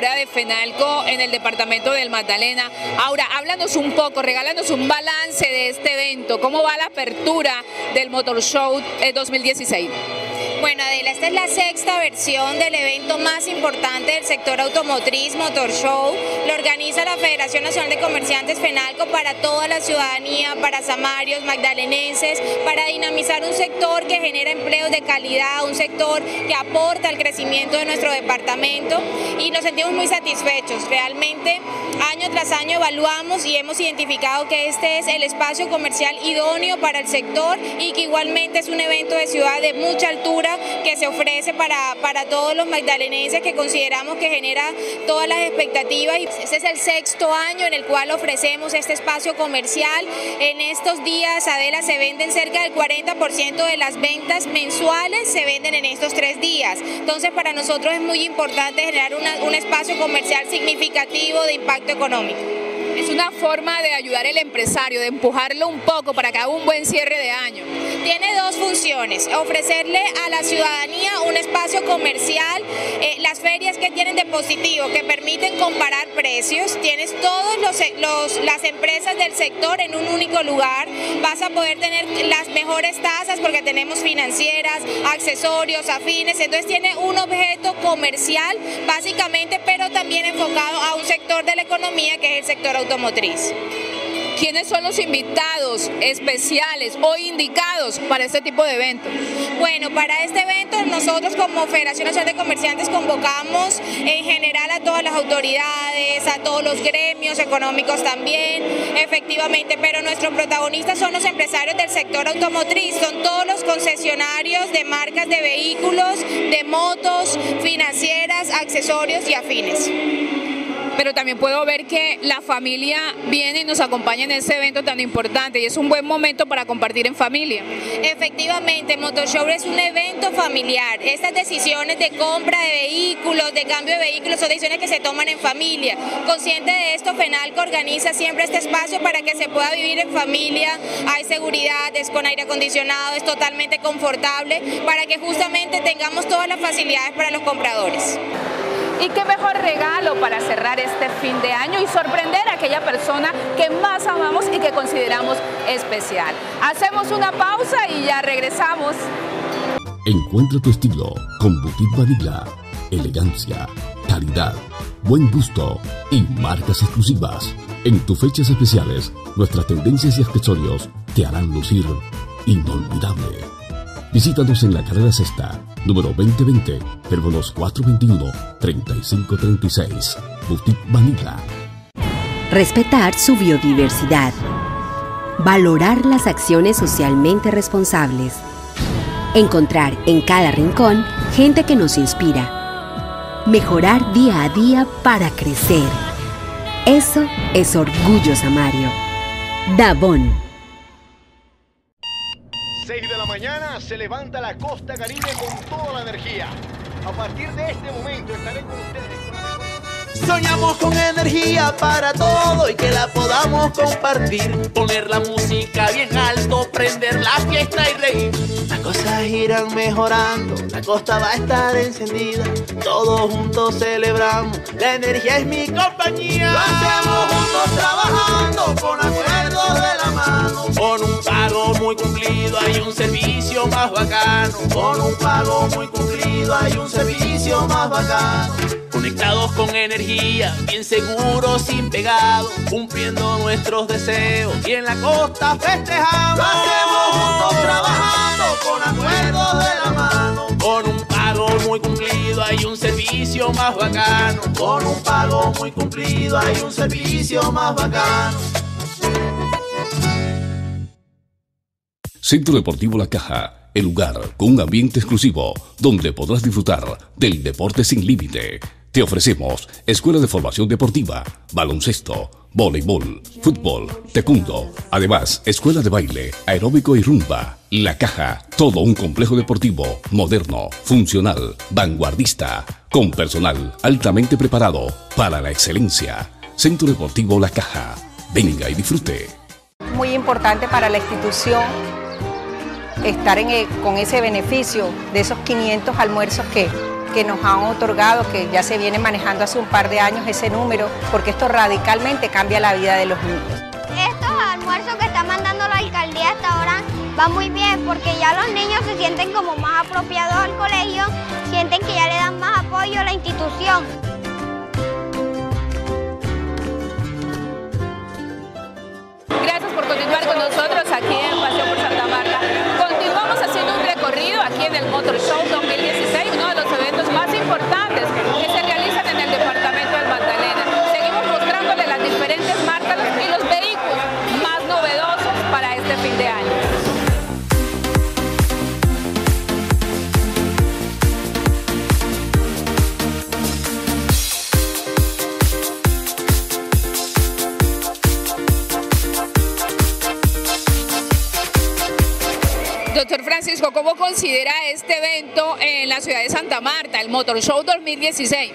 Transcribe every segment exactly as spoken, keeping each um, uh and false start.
directora de FENALCO en el departamento del Magdalena. Ahora, háblanos un poco, regálanos un balance de este evento. ¿Cómo va la apertura del Motor Show dos mil dieciséis? Bueno, Adela, esta es la sexta versión del evento más importante del sector automotriz, Motor Show. Lo organiza la Federación Nacional de Comerciantes FENALCO para toda la ciudadanía, para samarios, magdalenenses, para dinamizar un sector que genera empleos de calidad, un sector que aporta al crecimiento de nuestro departamento, y nos sentimos muy satisfechos. Realmente, año tras año evaluamos y hemos identificado que este es el espacio comercial idóneo para el sector y que igualmente es un evento de ciudad de mucha altura que se ofrece para, para todos los magdalenenses, que consideramos que genera todas las expectativas. Este es el sexto año en el cual ofrecemos este espacio comercial. En estos días, Adela, se venden cerca del cuarenta por ciento de las ventas mensuales, se venden en estos tres días. Entonces, para nosotros es muy importante generar una, un espacio comercial significativo de impacto económico. Es una forma de ayudar al empresario, de empujarlo un poco para que haga un buen cierre de año. Tiene dos funciones: ofrecerle a la ciudadanía un espacio comercial, eh, las ferias que tienen de positivo, que permiten comparar precios. Tienes todas los, los, las empresas del sector en un único lugar. Vas a poder tener las mejores tasas porque tenemos financieras, accesorios, afines. Entonces tiene un objeto comercial básicamente, pero también enfocado a un sector de la economía que es el sector automotriz. ¿Quiénes son los invitados especiales o indicados para este tipo de eventos? Bueno, para este evento nosotros como Federación Nacional de Comerciantes convocamos en general a todas las autoridades, a todos los gremios económicos también, efectivamente, pero nuestros protagonistas son los empresarios del sector automotriz, son todos los concesionarios de marcas de vehículos, de motos, financieras, accesorios y afines. Pero también puedo ver que la familia viene y nos acompaña en este evento tan importante, y es un buen momento para compartir en familia. Efectivamente, Motor Show es un evento familiar. Estas decisiones de compra de vehículos, de cambio de vehículos, son decisiones que se toman en familia. Consciente de esto, FENALCO organiza siempre este espacio para que se pueda vivir en familia. Hay seguridad, es con aire acondicionado, es totalmente confortable, para que justamente tengamos todas las facilidades para los compradores. Y qué mejor regalo para cerrar este fin de año y sorprender a aquella persona que más amamos y que consideramos especial. Hacemos una pausa y ya regresamos. Encuentra tu estilo con Boutique Vanilla. Elegancia, calidad, buen gusto y marcas exclusivas. En tus fechas especiales, nuestras tendencias y accesorios te harán lucir inolvidable. Visítanos en la carrera sexta, número veinte veinte, teléfonos cuatro veintiuno, treinta y cinco treinta y seis. Boutique Vanilla. Respetar su biodiversidad. Valorar las acciones socialmente responsables. Encontrar en cada rincón gente que nos inspira. Mejorar día a día para crecer. Eso es orgullo samario. Davón. seis de la mañana se levanta la Costa Caribe con toda la energía. A partir de este momento estaré con ustedes con la mejor... Soñamos con energía para todo y que la podamos compartir. Poner la música bien alto, prender la fiesta y reír. Las cosas irán mejorando, la costa va a estar encendida. Todos juntos celebramos, la energía es mi compañía. Lo hacemos juntos trabajando con acuerdos de la mano. Con un pago muy cumplido hay un servicio más bacano. Con un pago muy cumplido hay un servicio más bacano. Conectados con energía, bien seguros, sin pegado, cumpliendo nuestros deseos y en la costa festejamos. Lo hacemos juntos trabajando con acuerdos de la mano. Con un pago muy cumplido hay un servicio más bacano. Con un pago muy cumplido hay un servicio más bacano. Centro Deportivo La Caja, el lugar con un ambiente exclusivo donde podrás disfrutar del deporte sin límite. Te ofrecemos escuela de formación deportiva, baloncesto, voleibol, fútbol, taekwondo. Además, escuela de baile, aeróbico y rumba. La Caja, todo un complejo deportivo, moderno, funcional, vanguardista, con personal altamente preparado para la excelencia. Centro Deportivo La Caja. Venga y disfrute. Muy importante para la institución estar en el, con ese beneficio de esos quinientos almuerzos que que nos han otorgado, que ya se viene manejando hace un par de años ese número, porque esto radicalmente cambia la vida de los niños. Estos almuerzos que está mandando la alcaldía hasta ahora van muy bien, porque ya los niños se sienten como más apropiados al colegio, sienten que ya le dan más apoyo a la institución. Gracias por continuar con nosotros aquí en Paseo por Santa Marta. Continuamos haciendo un recorrido aquí en el Motor Show dos mil dieciséis, uno de los eventos más importantes que se realizan en el departamento del Magdalena. Seguimos mostrándole las diferentes marcas y los vehículos más novedosos para este fin de año. Doctor Francisco, ¿cómo considera este evento en la ciudad de Santa Marta, el Motor Show dos mil dieciséis?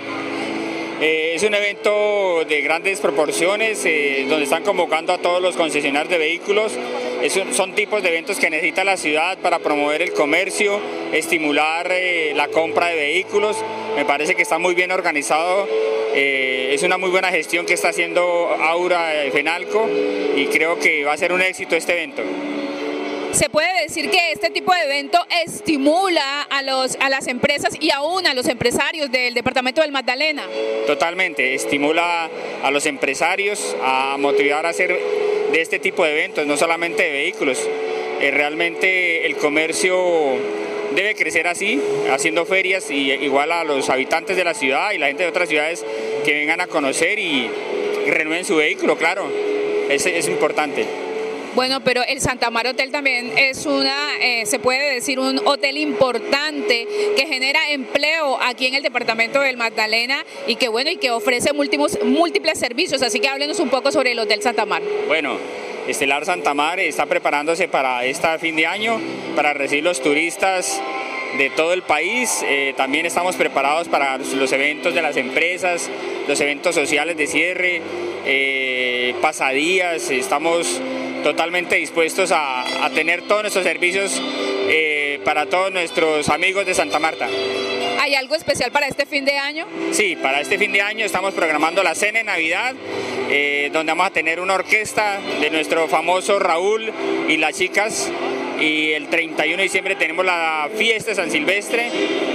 Eh, es un evento de grandes proporciones, eh, donde están convocando a todos los concesionarios de vehículos. Es un, son tipos de eventos que necesita la ciudad para promover el comercio, estimular eh, la compra de vehículos. Me parece que está muy bien organizado, eh, es una muy buena gestión que está haciendo Aura Fenalco y creo que va a ser un éxito este evento. ¿Se puede decir que este tipo de evento estimula a, los, a las empresas y aún a los empresarios del departamento del Magdalena? Totalmente, estimula a los empresarios a motivar a hacer de este tipo de eventos, no solamente de vehículos. Eh, realmente el comercio debe crecer así, haciendo ferias, y igual a los habitantes de la ciudad y la gente de otras ciudades que vengan a conocer y, y renueven su vehículo, claro, es, es importante. Bueno, pero el Santa Mar Hotel también es una, eh, se puede decir, un hotel importante que genera empleo aquí en el departamento del Magdalena y que bueno y que ofrece múltiples, múltiples servicios, así que háblenos un poco sobre el Hotel Santa Mar. Bueno, Estelar Santa Mar está preparándose para este fin de año, para recibir los turistas de todo el país. Eh, también estamos preparados para los eventos de las empresas, los eventos sociales de cierre, eh, pasadías. Estamos totalmente dispuestos a, a tener todos nuestros servicios eh, para todos nuestros amigos de Santa Marta. ¿Hay algo especial para este fin de año? Sí, para este fin de año estamos programando la cena de Navidad, eh, donde vamos a tener una orquesta de nuestro famoso Raúl y las chicas, y el treinta y uno de diciembre tenemos la fiesta de San Silvestre,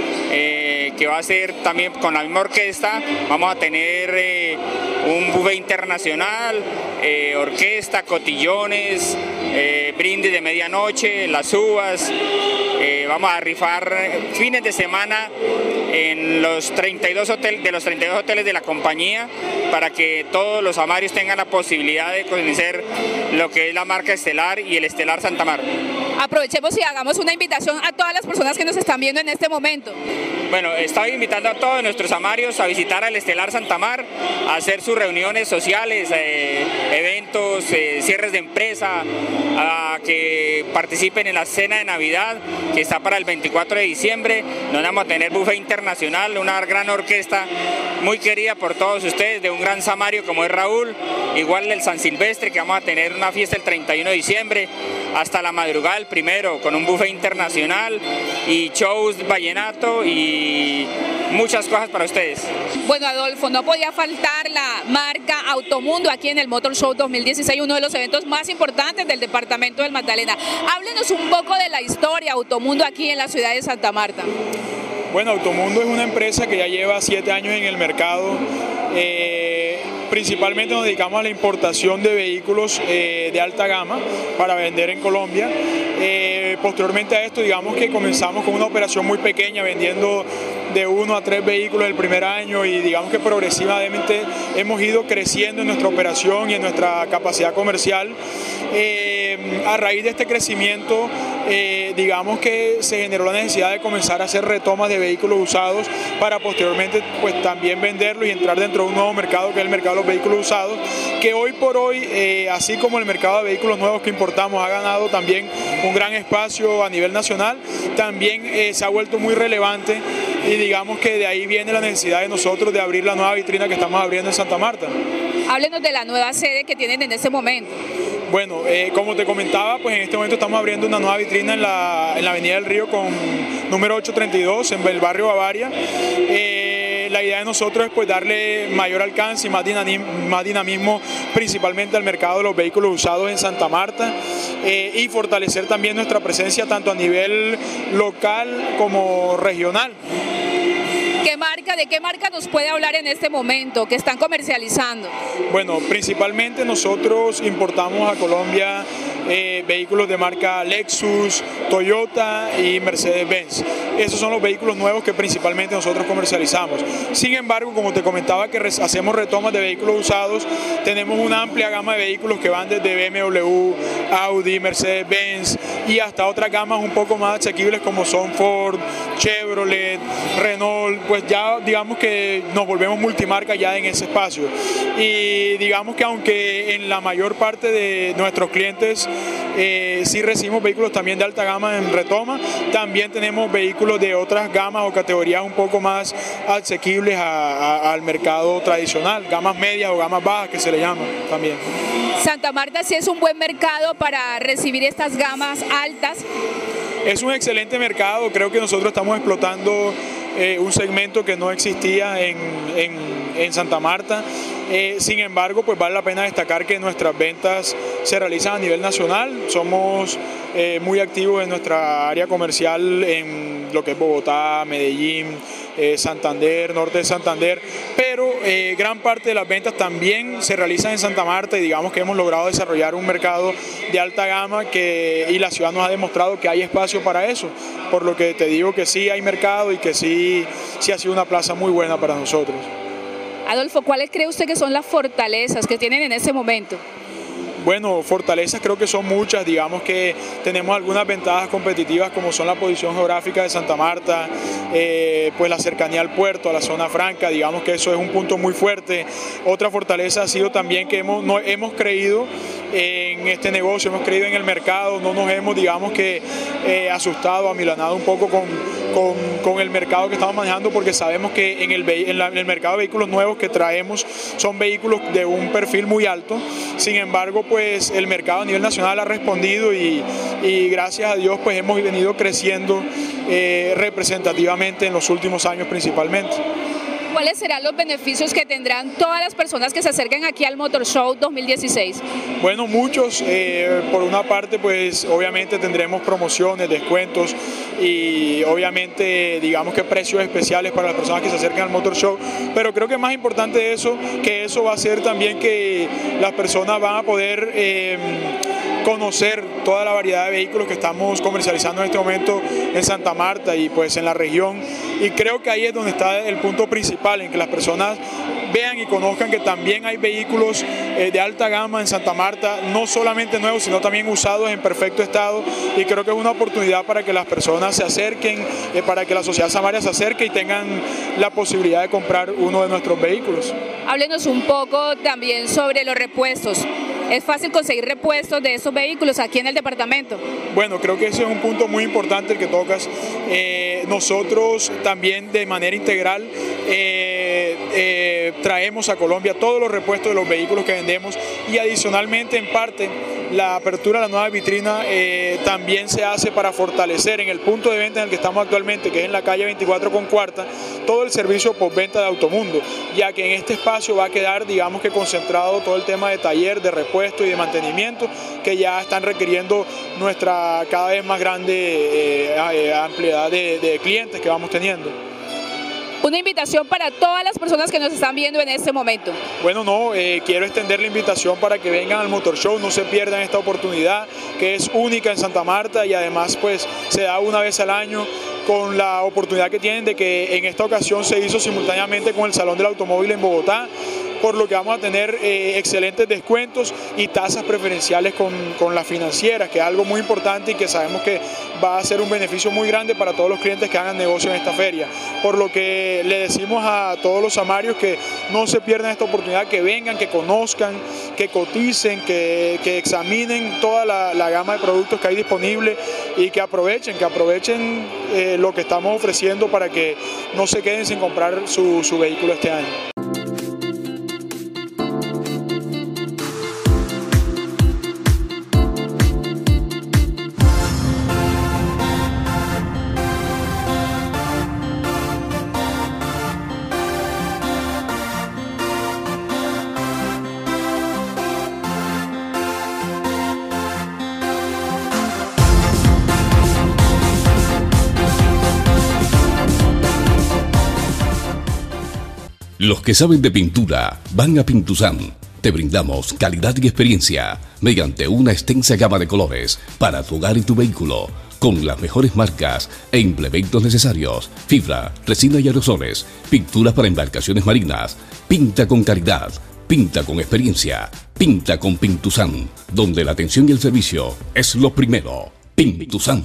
eh, que va a ser también con la misma orquesta. Vamos a tener eh, un buffet internacional, eh, orquesta, cotillones, eh, brindis de medianoche, las uvas. Eh, vamos a rifar fines de semana en los treinta y dos hoteles, de los treinta y dos hoteles de la compañía, para que todos los amarios tengan la posibilidad de conocer lo que es la marca Estelar y el Estelar Santa Mar. Aprovechemos y hagamos una invitación a todas las personas que nos están viendo en este momento. Bueno, estaba invitando a todos nuestros amarios a visitar al Estelar Santa Mar, a hacer sus reuniones sociales, eh, eventos, eh, cierres de empresa, a que participen en la cena de Navidad, que está para el veinticuatro de diciembre, donde vamos a tener buffet internacional, una gran orquesta muy querida por todos ustedes, de un gran samario como es Raúl, igual el San Silvestre, que vamos a tener una fiesta el treinta y uno de diciembre, hasta la madrugada el primero, con un buffet internacional y shows vallenato y muchas cosas para ustedes. Bueno, Adolfo, no podía faltar la marca Automundo aquí en el Motor Show dos mil dieciséis, uno de los eventos más importantes del departamento del Magdalena. Háblenos un poco de la historia Automundo aquí en la ciudad de Santa Marta. Bueno, Automundo es una empresa que ya lleva siete años en el mercado. Eh, principalmente nos dedicamos a la importación de vehículos eh, de alta gama para vender en Colombia. Eh, posteriormente a esto, digamos que comenzamos con una operación muy pequeña, vendiendo de uno a tres vehículos el primer año, y digamos que progresivamente hemos ido creciendo en nuestra operación y en nuestra capacidad comercial. Eh, a raíz de este crecimiento, eh, digamos que se generó la necesidad de comenzar a hacer retomas de vehículos usados para posteriormente pues también venderlos y entrar dentro de un nuevo mercado, que es el mercado de los vehículos usados, que hoy por hoy, eh, así como el mercado de vehículos nuevos que importamos ha ganado también un gran espacio a nivel nacional, también eh, se ha vuelto muy relevante, y digamos que de ahí viene la necesidad de nosotros de abrir la nueva vitrina que estamos abriendo en Santa Marta. Háblenos de la nueva sede que tienen en este momento. Bueno, eh, como te comentaba, pues en este momento estamos abriendo una nueva vitrina en la, en la Avenida del Río con número ochocientos treinta y dos en el barrio Bavaria. Eh, la idea de nosotros es pues darle mayor alcance y más dinamismo, más dinamismo principalmente al mercado de los vehículos usados en Santa Marta eh, y fortalecer también nuestra presencia tanto a nivel local como regional. ¿Qué marca, de qué marca nos puede hablar en este momento que están comercializando? Bueno, principalmente nosotros importamos a Colombia eh, vehículos de marca Lexus, Toyota y Mercedes-Benz. Esos son los vehículos nuevos que principalmente nosotros comercializamos. Sin embargo, como te comentaba que hacemos retomas de vehículos usados, tenemos una amplia gama de vehículos que van desde B M W, Audi, Mercedes-Benz y hasta otras gamas un poco más asequibles como son Ford, Chevrolet, Renault. Pues ya digamos que nos volvemos multimarca ya en ese espacio y digamos que aunque en la mayor parte de nuestros clientes eh, sí recibimos vehículos también de alta gama en retoma, también tenemos vehículos de otras gamas o categorías un poco más asequibles a, a, al mercado tradicional, gamas medias o gamas bajas que se le llaman también. Santa Marta sí es un buen mercado para recibir estas gamas altas. Es un excelente mercado, creo que nosotros estamos explotando Eh, un segmento que no existía en, en, en Santa Marta. Eh, sin embargo, pues vale la pena destacar que nuestras ventas se realizan a nivel nacional. Somos eh, muy activos en nuestra área comercial en lo que es Bogotá, Medellín, eh, Santander, norte de Santander, pero eh, gran parte de las ventas también se realizan en Santa Marta y digamos que hemos logrado desarrollar un mercado de alta gama que, y la ciudad nos ha demostrado que hay espacio para eso, por lo que te digo que sí hay mercado y que sí, sí ha sido una plaza muy buena para nosotros. Adolfo, ¿cuáles cree usted que son las fortalezas que tienen en este momento? Bueno, fortalezas creo que son muchas, digamos que tenemos algunas ventajas competitivas como son la posición geográfica de Santa Marta, eh, pues la cercanía al puerto, a la zona franca, digamos que eso es un punto muy fuerte. Otra fortaleza ha sido también que hemos, no, hemos creído en este negocio, hemos creído en el mercado, no nos hemos digamos que eh, asustado, amilanado un poco con, con, con el mercado que estamos manejando porque sabemos que en el, en, la, en el mercado de vehículos nuevos que traemos son vehículos de un perfil muy alto, sin embargo pues el mercado a nivel nacional ha respondido y, y gracias a Dios pues hemos venido creciendo eh, representativamente en los últimos años principalmente. ¿Cuáles serán los beneficios que tendrán todas las personas que se acerquen aquí al Motor Show dos mil dieciséis? Bueno, muchos. Eh, por una parte, pues obviamente tendremos promociones, descuentos y obviamente digamos que precios especiales para las personas que se acerquen al Motor Show. Pero creo que más importante de eso, que eso va a ser también que las personas van a poder eh, conocer toda la variedad de vehículos que estamos comercializando en este momento en Santa Marta y pues en la región. Y creo que ahí es donde está el punto principal, en que las personas vean y conozcan que también hay vehículos eh, de alta gama en Santa Marta, no solamente nuevos, sino también usados en perfecto estado, y creo que es una oportunidad para que las personas se acerquen, eh, para que la sociedad samaria se acerque y tengan la posibilidad de comprar uno de nuestros vehículos. Háblenos un poco también sobre los repuestos. ¿Es fácil conseguir repuestos de esos vehículos aquí en el departamento? Bueno, creo que ese es un punto muy importante el que tocas. Eh, nosotros también de manera integral eh, eh, traemos a Colombia todos los repuestos de los vehículos que vendemos y adicionalmente en parte la apertura de la nueva vitrina eh, también se hace para fortalecer en el punto de venta en el que estamos actualmente, que es en la calle veinticuatro con cuarta, todo el servicio postventa de Automundo, ya que en este espacio va a quedar digamos que concentrado todo el tema de taller, de repuesto y de mantenimiento que ya están requiriendo nuestra cada vez más grande eh, ampliedad de, de clientes que vamos teniendo. Una invitación para todas las personas que nos están viendo en este momento. Bueno, no, eh, quiero extender la invitación para que vengan al Motor Show, no se pierdan esta oportunidad que es única en Santa Marta y además pues se da una vez al año con la oportunidad que tienen de que en esta ocasión se hizo simultáneamente con el Salón del Automóvil en Bogotá, por lo que vamos a tener eh, excelentes descuentos y tasas preferenciales con, con las financieras, que es algo muy importante y que sabemos que va a ser un beneficio muy grande para todos los clientes que hagan negocio en esta feria. Por lo que le decimos a todos los samarios que no se pierdan esta oportunidad, que vengan, que conozcan, que coticen, que, que examinen toda la, la gama de productos que hay disponible y que aprovechen, que aprovechen eh, lo que estamos ofreciendo para que no se queden sin comprar su, su vehículo este año. Los que saben de pintura van a Pintusan. Te brindamos calidad y experiencia mediante una extensa gama de colores para tu hogar y tu vehículo, con las mejores marcas e implementos necesarios: fibra, resina y aerosoles, pinturas para embarcaciones marinas. Pinta con calidad, pinta con experiencia, pinta con Pintusan, donde la atención y el servicio es lo primero. Pintusan.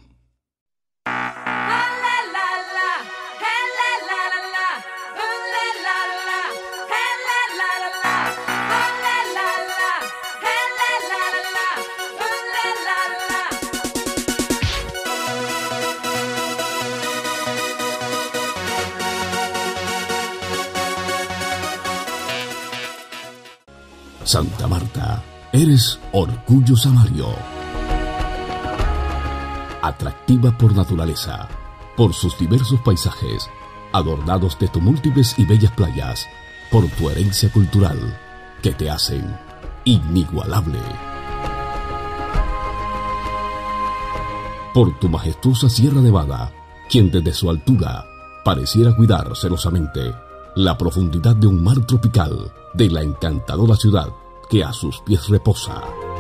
Santa Marta, eres orgullo samario. Atractiva por naturaleza, por sus diversos paisajes, adornados de tus múltiples y bellas playas, por tu herencia cultural, que te hacen inigualable. Por tu majestuosa Sierra Nevada, quien desde su altura pareciera cuidar celosamente la profundidad de un mar tropical de la encantadora ciudad que a sus pies reposa.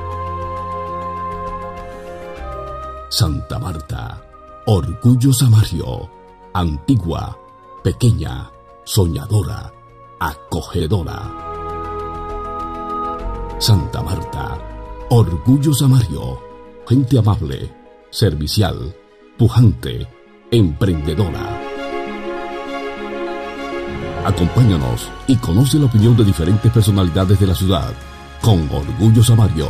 Santa Marta, orgullo samario, antigua, pequeña, soñadora, acogedora. Santa Marta, orgullo samario, gente amable, servicial, pujante, emprendedora. Acompáñanos y conoce la opinión de diferentes personalidades de la ciudad con Orgullo Samario.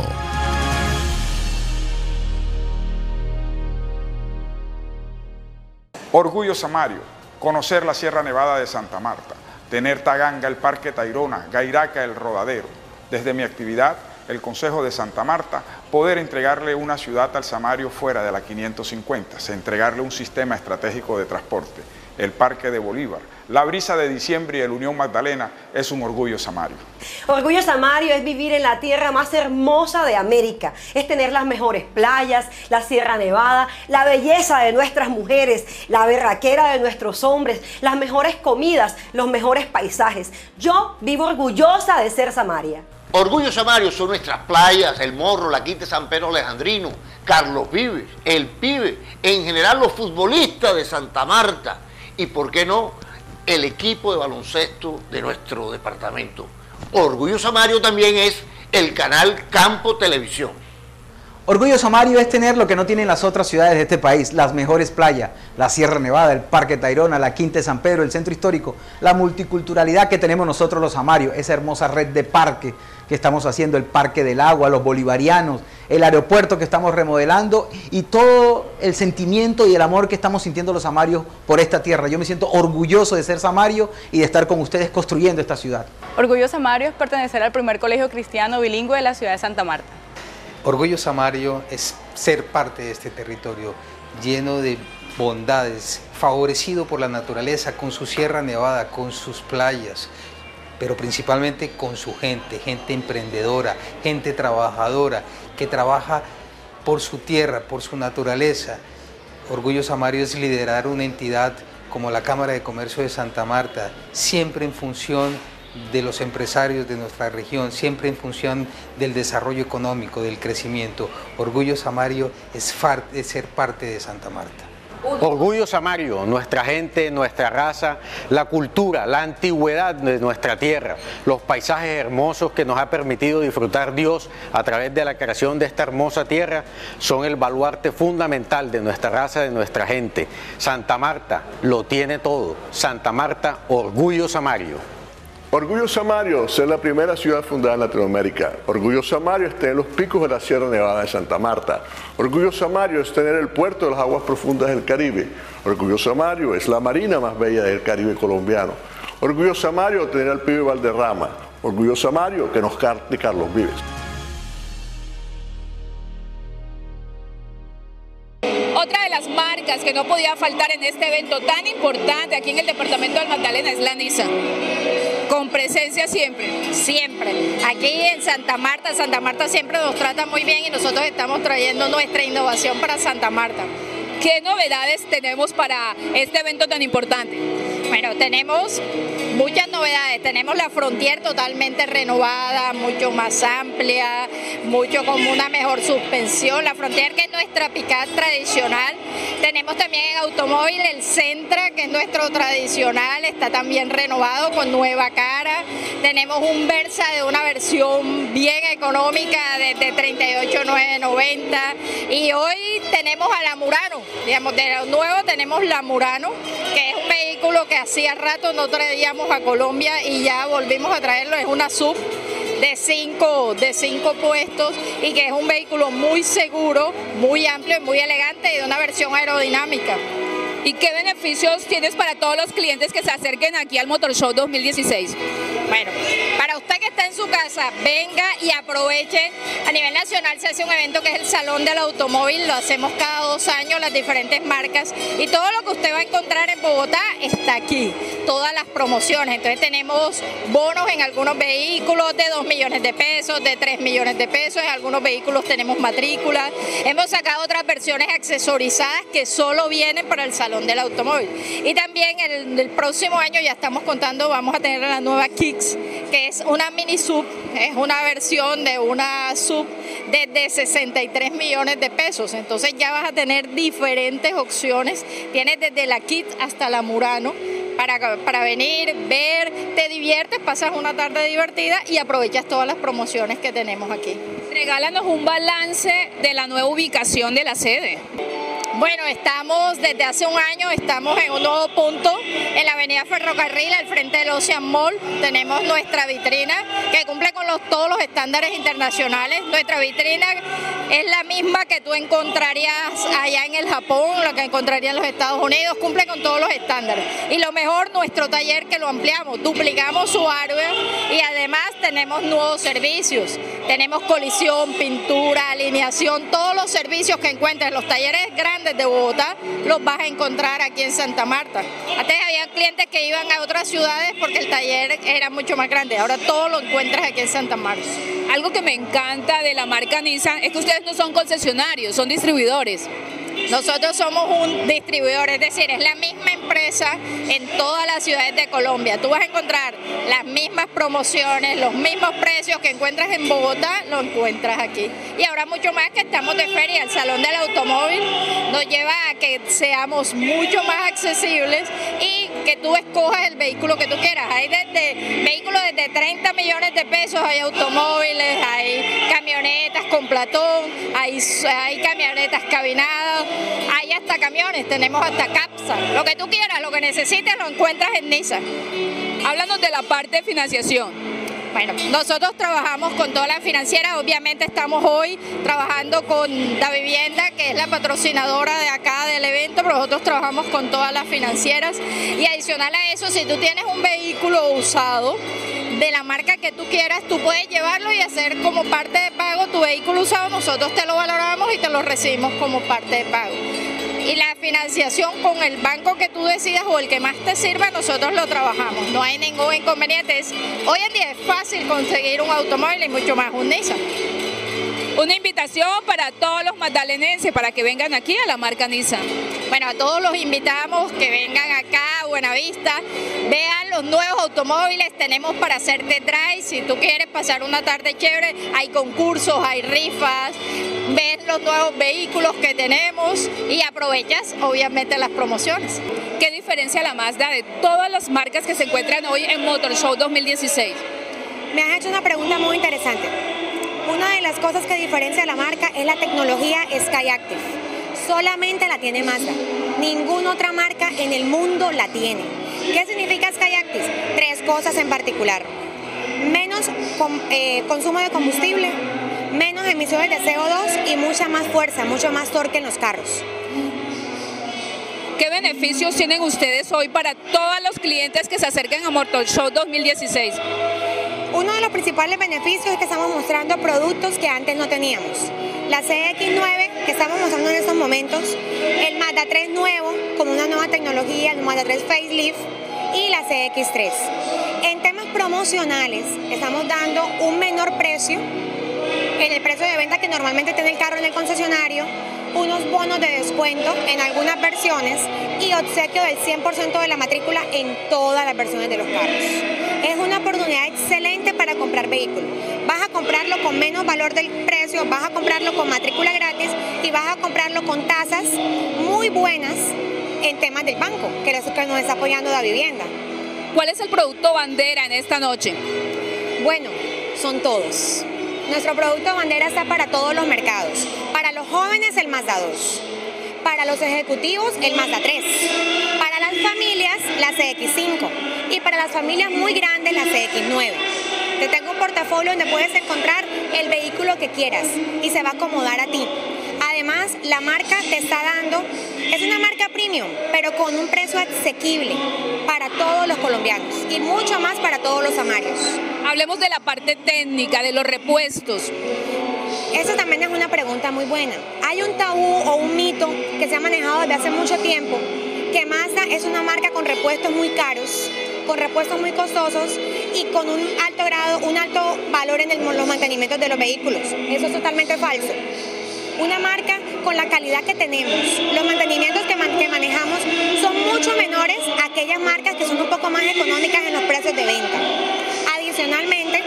Orgullo Samario, conocer la Sierra Nevada de Santa Marta, tener Taganga, el Parque Tayrona, Gairaca, el Rodadero. Desde mi actividad, el Consejo de Santa Marta, poder entregarle una ciudad al Samario fuera de la quinientos cincuenta, entregarle un sistema estratégico de transporte, el Parque de Bolívar, la brisa de diciembre y el Unión Magdalena es un orgullo samario. Orgullo samario es vivir en la tierra más hermosa de América, es tener las mejores playas, la Sierra Nevada, la belleza de nuestras mujeres, la berraquera de nuestros hombres, las mejores comidas, los mejores paisajes. Yo vivo orgullosa de ser samaria. Orgullo samario son nuestras playas, el Morro, la Quinta de San Pedro Alejandrino, Carlos Vives, el Pibe, en general los futbolistas de Santa Marta y, ¿por qué no?, el equipo de baloncesto de nuestro departamento. Orgullo samario también es el canal Campo Televisión. Orgullo samario es tener lo que no tienen las otras ciudades de este país: las mejores playas, la Sierra Nevada, el Parque Tayrona, la Quinta de San Pedro, el Centro Histórico, la multiculturalidad que tenemos nosotros los samarios, esa hermosa red de parques que estamos haciendo, el Parque del Agua, los bolivarianos, el aeropuerto que estamos remodelando y todo el sentimiento y el amor que estamos sintiendo los samarios por esta tierra. Yo me siento orgulloso de ser samario y de estar con ustedes construyendo esta ciudad. Orgullo samario es pertenecer al primer colegio cristiano bilingüe de la ciudad de Santa Marta. Orgullo samario es ser parte de este territorio lleno de bondades, favorecido por la naturaleza, con su Sierra Nevada, con sus playas, pero principalmente con su gente, gente emprendedora, gente trabajadora, que trabaja por su tierra, por su naturaleza. Orgullo samario es liderar una entidad como la Cámara de Comercio de Santa Marta, siempre en función de los empresarios de nuestra región, siempre en función del desarrollo económico, del crecimiento. Orgullo samario es, es ser parte de Santa Marta. Orgullo samario, nuestra gente, nuestra raza, la cultura, la antigüedad de nuestra tierra, los paisajes hermosos que nos ha permitido disfrutar Dios a través de la creación de esta hermosa tierra, son el baluarte fundamental de nuestra raza, de nuestra gente. Santa Marta lo tiene todo. Santa Marta, orgullo samario. Orgullo samario, ser la primera ciudad fundada en Latinoamérica. Orgullo samario es tener los picos de la Sierra Nevada de Santa Marta. Orgullo samario es tener el puerto de las aguas profundas del Caribe. Orgullo samario es la marina más bella del Caribe colombiano. Orgullo samario, tener al Pibe Valderrama. Orgullo samario, que nos cante Carlos Vives. Otra de las marcas que no podía faltar en este evento tan importante aquí en el departamento del Magdalena es la Nissan. Con presencia siempre. Siempre. Aquí en Santa Marta, Santa Marta siempre nos trata muy bien y nosotros estamos trayendo nuestra innovación para Santa Marta. ¿Qué novedades tenemos para este evento tan importante? Bueno, tenemos muchas novedades. Tenemos la Frontier totalmente renovada, mucho más amplia, mucho con una mejor suspensión. La Frontier, que es nuestra pick-up tradicional. Tenemos también en automóvil el Sentra, que es nuestro tradicional, está también renovado con nueva cara. Tenemos un Versa de una versión bien económica desde treinta y ocho mil novecientos noventa. Y hoy tenemos a la Murano, digamos, de lo nuevo tenemos la Murano, que es un vehículo que hacía rato no traíamos a Colombia y ya volvimos a traerlo. Es una sub de cinco, de cinco puestos y que es un vehículo muy seguro, muy amplio y muy elegante y de una versión aerodinámica. ¿Y qué beneficios tienes para todos los clientes que se acerquen aquí al Motor Show dos mil dieciséis? Bueno, para usted que está en su casa, venga y aproveche. A nivel nacional se hace un evento que es el Salón del Automóvil, lo hacemos cada dos años, las diferentes marcas, y todo lo que usted va a encontrar en Bogotá está aquí, todas las promociones. Entonces tenemos bonos en algunos vehículos de dos millones de pesos, de tres millones de pesos, en algunos vehículos tenemos matrículas. Hemos sacado otras versiones accesorizadas que solo vienen para el Salón del Automóvil. Y también el, el próximo año ya estamos contando, vamos a tener la nueva Kicks, que es una mini sub, es una versión de una sub desde sesenta y tres millones de pesos. Entonces ya vas a tener diferentes opciones, tienes desde la Kit hasta la Murano para, para venir, ver, te diviertes, pasas una tarde divertida y aprovechas todas las promociones que tenemos aquí. Regálanos un balance de la nueva ubicación de la sede. Bueno, estamos desde hace un año, estamos en un nuevo punto en la avenida Ferrocarril, al frente del Ocean Mall. Tenemos nuestra vitrina que cumple con los, todos los estándares internacionales. Nuestra vitrina es la misma que tú encontrarías allá en el Japón, la que encontrarías en los Estados Unidos, cumple con todos los estándares. Y lo mejor, nuestro taller, que lo ampliamos, duplicamos su hardware y además tenemos nuevos servicios. Tenemos colisión, pintura, alineación, todos los servicios que encuentres en los talleres grandes de Bogotá los vas a encontrar aquí en Santa Marta. Antes había clientes que iban a otras ciudades porque el taller era mucho más grande, ahora todo lo encuentras aquí en Santa Marta. Algo que me encanta de la marca Nissan es que ustedes no son concesionarios, son distribuidores. Nosotros somos un distribuidor, es decir, es la misma empresa en todas las ciudades de Colombia. Tú vas a encontrar las mismas promociones, los mismos precios que encuentras en Bogotá, lo encuentras aquí. Y ahora mucho más que estamos de feria, el Salón del Automóvil nos lleva a que seamos mucho más accesibles y que tú escojas el vehículo que tú quieras. Hay desde vehículos desde treinta millones de pesos, hay automóviles, hay camionetas con platón, hay, hay camionetas cabinadas, hay hasta camiones, tenemos hasta Capsa. Lo que tú quieras, lo que necesites, lo encuentras en Nissan. Háblanos de la parte de financiación. Bueno, nosotros trabajamos con todas las financieras, obviamente estamos hoy trabajando con Da Vivienda, que es la patrocinadora de acá del evento, pero nosotros trabajamos con todas las financieras. Y adicional a eso, si tú tienes un vehículo usado de la marca que tú quieras, tú puedes llevarlo y hacer como parte de pago tu vehículo usado, nosotros te lo valoramos y te lo recibimos como parte de pago. Y la financiación con el banco que tú decidas o el que más te sirva, nosotros lo trabajamos. No hay ningún inconveniente. Hoy en día es fácil conseguir un automóvil y mucho más un Nissan. Una invitación para todos los magdalenenses para que vengan aquí a la marca Nissan. Bueno, a todos los invitamos que vengan acá a Buenavista, vean los nuevos automóviles, tenemos para hacer test drive, si tú quieres pasar una tarde chévere, hay concursos, hay rifas, ves los nuevos vehículos que tenemos y aprovechas obviamente las promociones. ¿Qué diferencia la Mazda de todas las marcas que se encuentran hoy en Motor Show dos mil dieciséis? Me has hecho una pregunta muy interesante. Una de las cosas que diferencia a la marca es la tecnología Skyactiv. Solamente la tiene Mazda. Ninguna otra marca en el mundo la tiene. ¿Qué significa Skyactiv? Tres cosas en particular. Menos com, eh, consumo de combustible, menos emisiones de C O dos y mucha más fuerza, mucho más torque en los carros. ¿Qué beneficios tienen ustedes hoy para todos los clientes que se acerquen a Motor Show dos mil dieciséis? Uno de los principales beneficios es que estamos mostrando productos que antes no teníamos. La C X nueve que estamos mostrando en estos momentos, el Mazda tres nuevo con una nueva tecnología, el Mazda tres Facelift y la C X tres. En temas promocionales estamos dando un menor precio en el precio de venta que normalmente tiene el carro en el concesionario unos bonos de descuento en algunas versiones y obsequio del cien por ciento de la matrícula en todas las versiones de los carros. Es una oportunidad excelente para comprar vehículos. Vas a comprarlo con menos valor del precio, vas a comprarlo con matrícula gratis y vas a comprarlo con tasas muy buenas en temas del banco, que es lo que nos está apoyando la vivienda. ¿Cuál es el producto bandera en esta noche? Bueno, son todos. Nuestro producto bandera está para todos los mercados. Para los jóvenes, el Mazda dos. Para los ejecutivos, el Mazda tres. Para las familias, la C X cinco. Y para las familias muy grandes, la C X nueve. Te tengo un portafolio donde puedes encontrar el vehículo que quieras y se va a acomodar a ti. Además, la marca te está dando, es una marca premium, pero con un precio asequible para todos los colombianos y mucho más para todos los amarios. Hablemos de la parte técnica, de los repuestos. Eso también es una pregunta muy buena. Hay un tabú o un mito que se ha manejado desde hace mucho tiempo, que Mazda es una marca con repuestos muy caros, con repuestos muy costosos y con un alto grado, un alto valor en el, los mantenimientos de los vehículos. Eso es totalmente falso. Una marca con la calidad que tenemos, los mantenimientos que, man, que manejamos son mucho menores a aquellas marcas que son un poco más económicas en los precios de venta. Adicionalmente,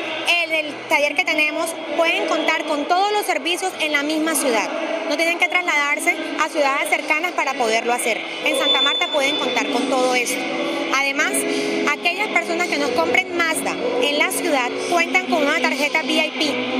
en el taller que tenemos pueden contar con todos los servicios en la misma ciudad. No tienen que trasladarse a ciudades cercanas para poderlo hacer. En Santa Marta pueden contar con todo esto. Además, aquellas personas que nos compren Mazda en la ciudad cuentan con una tarjeta V I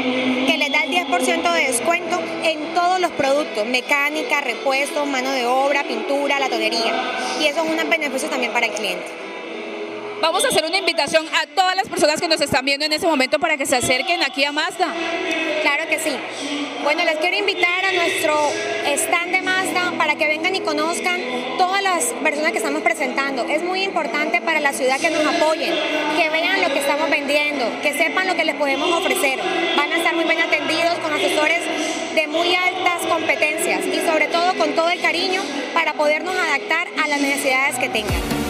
P que les da el diez por ciento de descuento en todos los productos, mecánica, repuestos, mano de obra, pintura, la tonería. Y eso es un beneficio también para el cliente. Vamos a hacer una invitación a todas las personas que nos están viendo en este momento para que se acerquen aquí a Mazda. Claro que sí. Bueno, les quiero invitar a nuestro stand de Mazda para que vengan y conozcan todas las versiones que estamos presentando. Es muy importante para la ciudad que nos apoyen, que vean lo que estamos vendiendo, que sepan lo que les podemos ofrecer. Van a estar muy bien atendidos con asesores de muy altas competencias y sobre todo con todo el cariño para podernos adaptar a las necesidades que tengan.